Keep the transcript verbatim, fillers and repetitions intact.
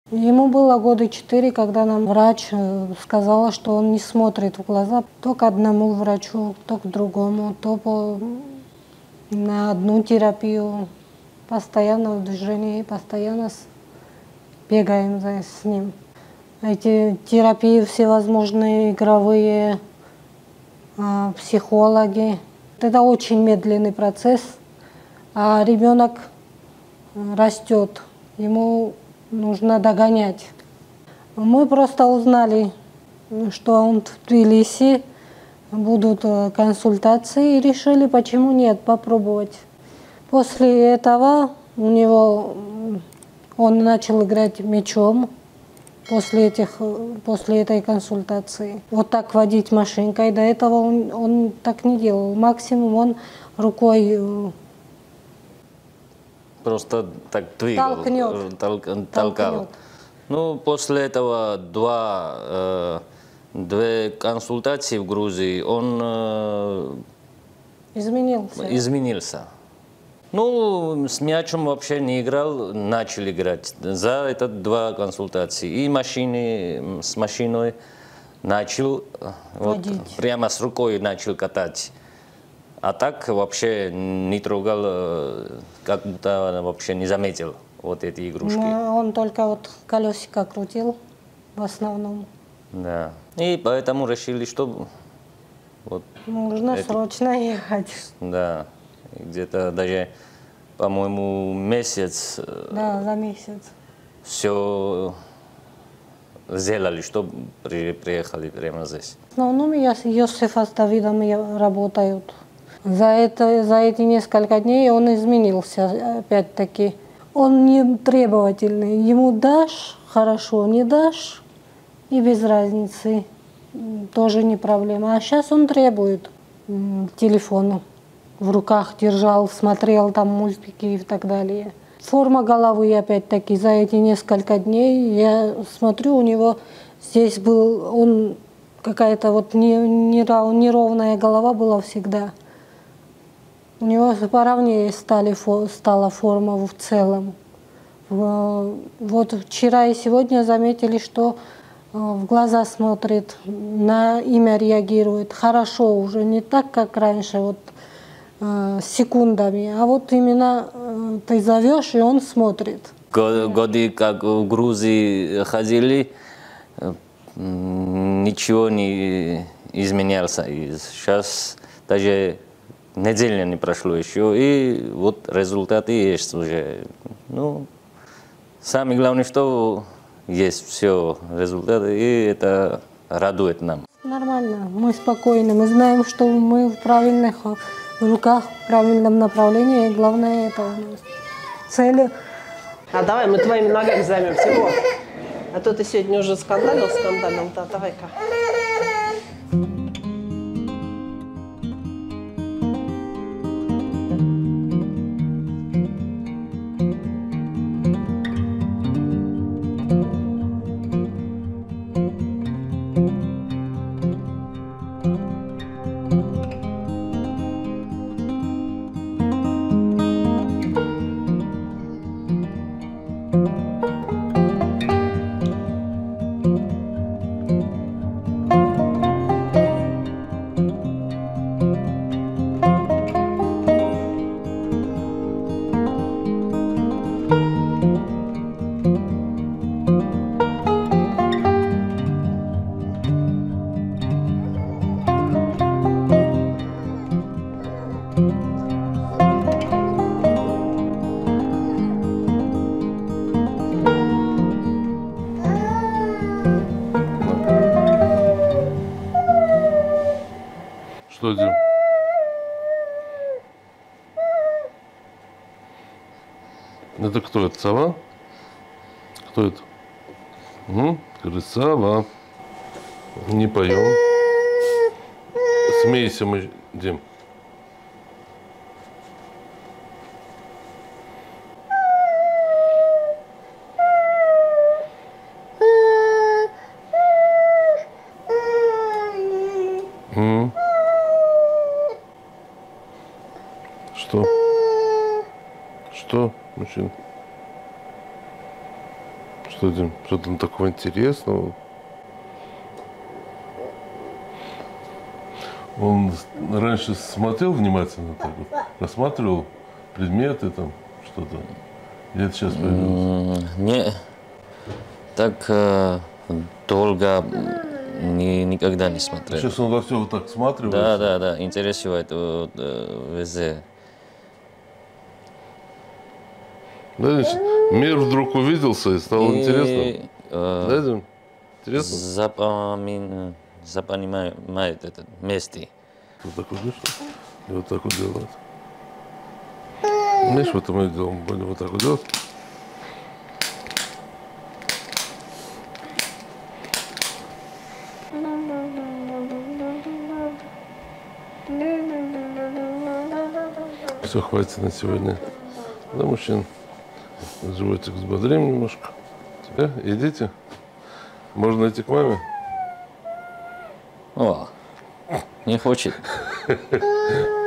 Ему было года четыре, когда нам врач сказала, что он не смотрит в глаза. То к одному врачу, то к другому, то по... на одну терапию. Постоянно в движении, постоянно с... бегаем за... с ним. Эти терапии всевозможные, игровые, психологи. Это очень медленный процесс, а ребенок растет, ему нужно догонять. Мы просто узнали, что он в Тбилиси, будут консультации, и решили, почему нет, попробовать. После этого у него он начал играть мячом. После, этих, после этой консультации. Вот так водить машинкой, до этого он, он так не делал. Максимум он рукой просто так двигал, толкнет, толк, толкал. Толкнет. Ну, после этого два, э, две консультации в Грузии, он э, изменился. изменился. Ну, с мячом вообще не играл, начал играть. За это два консультации. И машины, с машиной начал, вот, прямо с рукой начал катать. А так вообще не трогал, как будто вообще не заметил вот эти игрушки. Ну, он только вот колесико крутил в основном. Да. И поэтому решили, что вот нужно это... срочно ехать. Да. Где-то даже, по-моему, месяц. Да, за месяц. Все сделали, чтобы приехали прямо здесь. В основном я с Йосифом с Давидом работают. За, это, за эти несколько дней он изменился, опять-таки. Он не требовательный. Ему дашь — хорошо, не дашь — и без разницы. Тоже не проблема. А сейчас он требует телефона. В руках держал, смотрел там мультики и так далее. Форма головы, опять-таки, за эти несколько дней я смотрю, у него здесь был, он какая-то вот неровная голова была всегда. У него поровнее стали, стала форма в целом. Вот вчера и сегодня заметили, что в глаза смотрит, на имя реагирует. Хорошо уже, не так, как раньше, вот секундами, а вот именно ты зовешь, и он смотрит. Годы, как в Грузии ходили, ничего не изменялся. И сейчас даже неделя не прошло еще, и вот результаты есть уже. Ну, самое главное, что есть все результаты, и это радует нам. Нормально, мы спокойны, мы знаем, что мы в правильных руках, в правильном направлении, и главное это у нас цели. А давай мы твоими ногами займемся, вот. А то ты сегодня уже скандалил скандалил, да, давай-ка. Что это? Это кто? Это сова? Кто это? Угу. Красава. Не поем. Смейся, мы, Дим. М? Что? Что, мужчина? Что, Дим, что там такого интересного? Он раньше смотрел внимательно, так вот, рассматривал предметы, там, что-то. И это сейчас появилось. Не, так э, долго ни, никогда не смотрел. Сейчас он во все вот так всматривается. Да, да, да, интересует вот, э, везде. Да, значит, мир вдруг увиделся и стало И, интересно. э, Да, Дим? Интересно? запомин, запоминает это вместе. Вот так вот, видишь, и вот так вот делает. Видишь, вот мы делаем, будем вот так вот делать. Все, хватит на сегодня. Да, мужчин. Животик взбодрим немножко. Э, идите. Можно идти к маме? О, не хочет.